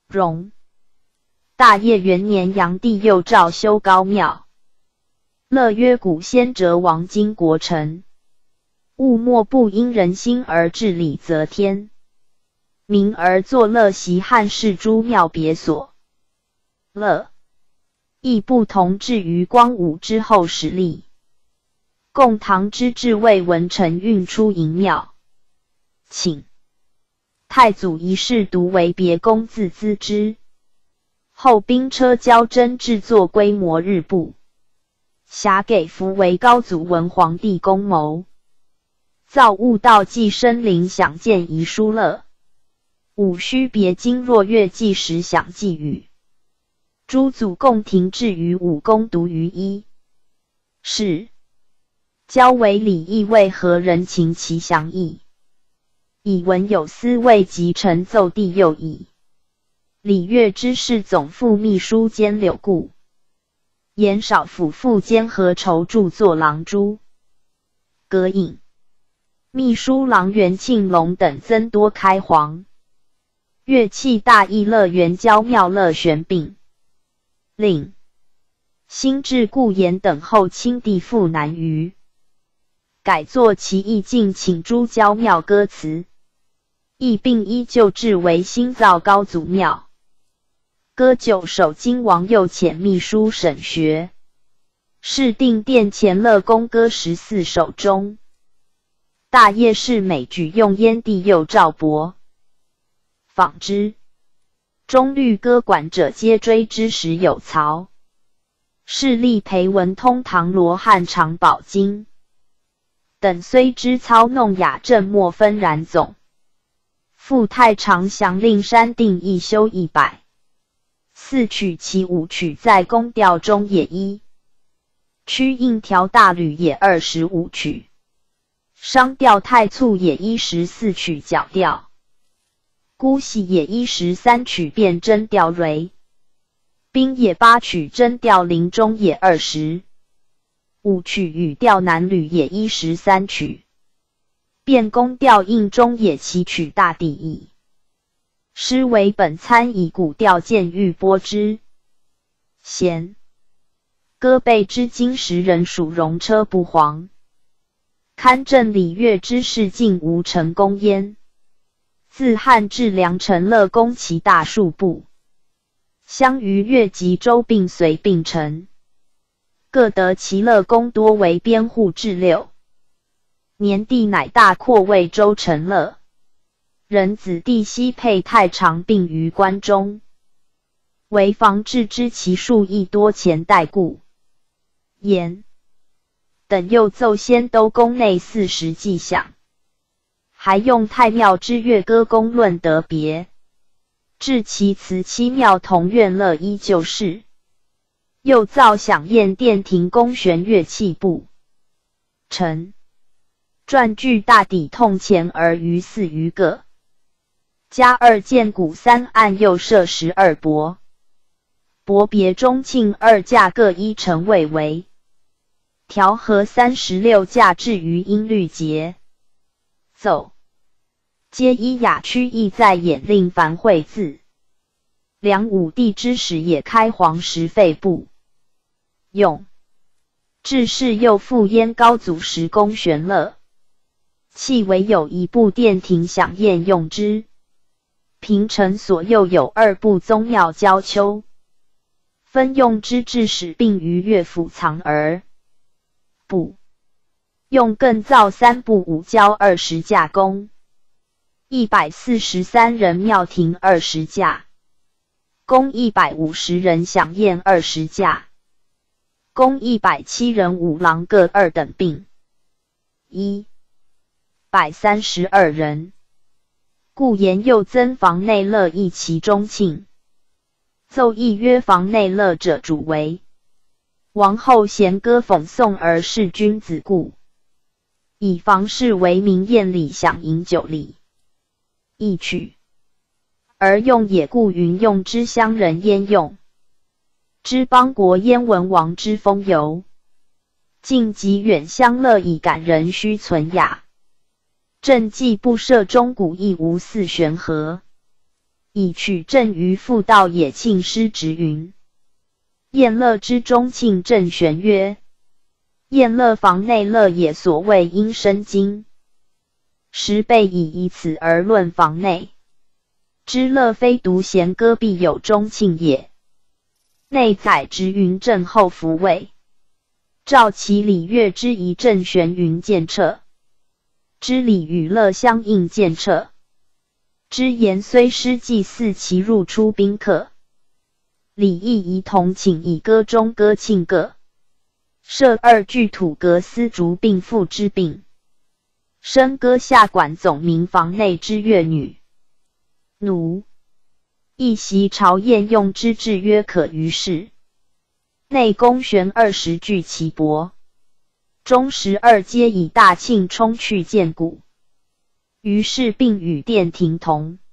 荣大业元年，炀帝又诏修高庙，乐曰古先哲王经国臣，物莫不因人心而治理则天。民而作乐习汉室诸庙别所。乐亦不同至于光武之后始立。共唐之治为文臣运出营庙，请太祖一世独为别宫自资之。后兵车交征制作规模日部，辖给服为高祖文皇帝公谋。造物道济生灵享见遗书乐。戊戌别经若月祭时享祭语。诸祖共廷制于五宫独于一。是交为礼义为何人情其详义。以文有司为集臣奏帝右矣。礼乐之士总副秘书兼柳固，言少府副兼和筹著作郎朱葛颖，秘书郎元庆龙等增多开皇。乐器大义乐元交庙乐玄并，令新制顾炎等后清帝赴南隅，改作其意境，请诸交庙歌词，亦并依旧制为新造高祖庙。歌九首经王右遣秘书审学，是定殿前乐宫歌14首中。大业是每举用燕帝右赵伯仿之，中律歌管者皆追之时有曹。是立裴文通唐罗汉长宝经等虽之操弄雅正莫分然总。复太常详令山定一修100。4曲其5曲在宫调中也一。曲应调大吕也25曲。商调太簇也一14曲角调。姑喜也一13曲变真调蕊。兵也8曲真调临终也20。5曲语调南吕也一13曲。变宫调应中也7曲大地义。诗为本参以古调见欲播之。弦歌备之今时人属戎车不黄。堪正礼乐之事竟无成功焉。自汉至梁陈乐宫其大数部。相于越及周并随并成。各得其乐宫多为编户至6。年帝乃大扩为周陈乐。人子弟悉配太常并于关中。为防治之其数亦多前代故。言等又奏先都宫内40迹象。还用太庙之乐歌功论得别。至其祠7庙同院乐依旧事。又造享宴殿庭宫弦乐器部。臣传具大抵痛前而余4余个。加2剑鼓3案又设12帛。帛别中庆2架各1成位为。调和36架至于音律节。奏皆依雅曲意在演令凡会字。梁武帝之时也开皇时废部。用至是又复燕高祖时宫弦乐。器唯有一部殿庭享宴用之。平城所又有2部宗庙交丘。分用之至始并于乐府藏而部。用更造3部5交20架宫。143人庙庭20架。宫150人享宴20架。宫107人5郎各2等并。132人。故言又增房内乐亦其中庆。奏议曰房内乐者主为。王后弦歌讽颂而是君子故。以房事为民宴礼享饮酒礼。一曲而用也故云用之乡人焉用。之邦国燕文王之风游。近及远乡乐以感人须存雅。正纪不设钟鼓亦无4弦和。 以取证于复道野庆师直云：宴乐之中庆正玄曰：宴乐房内乐也，所谓阴生经。时备以此而论房内之乐，非独弦歌必有中庆也。内载直云正后服位，照其礼乐之仪正玄云见彻，之礼与乐相应见彻，之言虽失祭祀其入出宾客，礼亦宜同请以歌中歌庆各。设二句土阁丝竹并赋之并，笙歌下管总民房内之乐女奴，一席朝宴用之制约可于是。内宫悬20具其帛，中12皆以大庆冲去见古，于是并与殿庭同。